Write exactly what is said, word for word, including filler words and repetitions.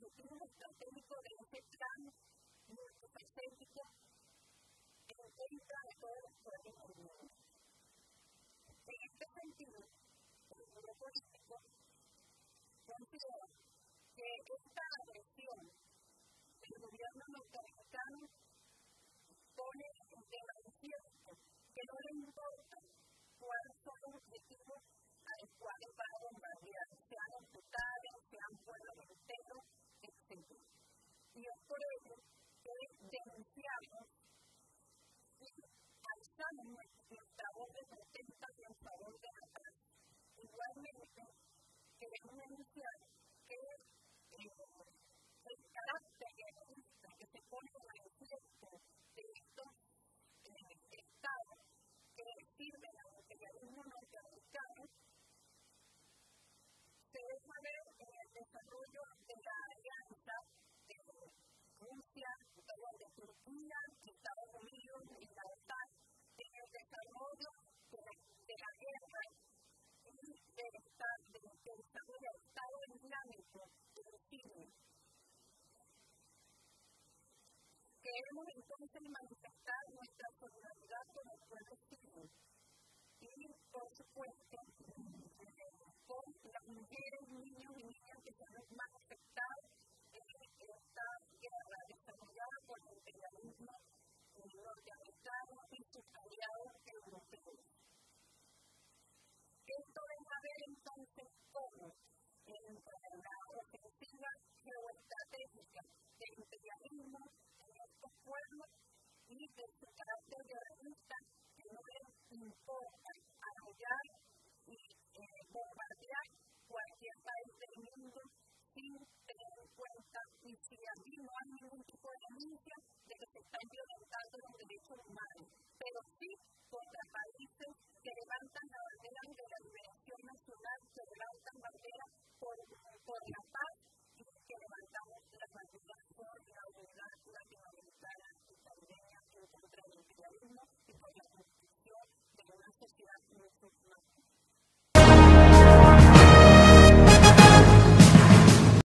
objetivo estratégico de este plan multifacético en contra de todos los pueblos del mundo. En este sentido, el mundo político considera que esta agresión del gobierno norteamericano pone de manifiesto que no le importa cuáles son los objetivos a los cuales va a bombardear, sean hospitales, sean pueblos enteros, etcétera. Y es por ello que denunciamos y alzamos nuestra voz de protesta en favor de la paz. Igualmente, queremos denunciar que eh, el carácter egoísta que se pone en manifiesto de estos eh, estados que sirven al imperialismo norteamericano se deja ver en el desarrollo de la alianza de Rusia, de Turquía, Estados Unidos y la OTAN, en el desarrollo de la, de la guerra y del desarrollo del Estado Islámico de Siria. Queremos entonces manifestar nuestra solidaridad con el pueblo sirio y, por supuesto, con las mujeres, niños y niñas que son los más afectados en esta guerra desarrollada por el imperialismo norteamericano y sus aliados europeos. Esto deja ver entonces cómo en la ofensiva geoestratégica del imperialismo en estos pueblos y de su carácter guerrerista que no les importa